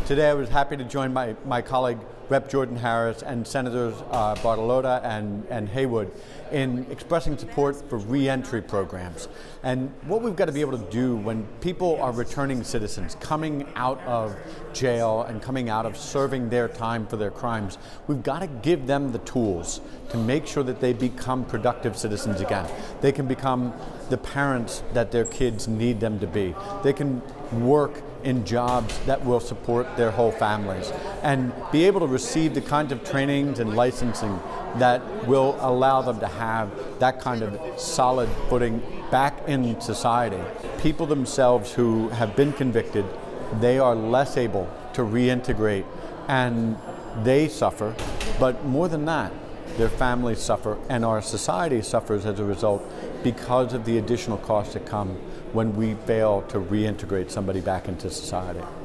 Today I was happy to join my colleague Rep. Jordan Harris and Senators Bartolota and Haywood in expressing support for re-entry programs. And what we've got to be able to do when people are returning citizens, coming out of jail and coming out of serving their time for their crimes, we've got to give them the tools to make sure that they become productive citizens again. They can become the parents that their kids need them to be. They can work in jobs that will support their whole families and be able to receive the kinds of trainings and licensing that will allow them to have that kind of solid footing back in society. People themselves who have been convicted, they are less able to reintegrate and they suffer, but more than that, their families suffer and our society suffers as a result because of the additional costs that come when we fail to reintegrate somebody back into society.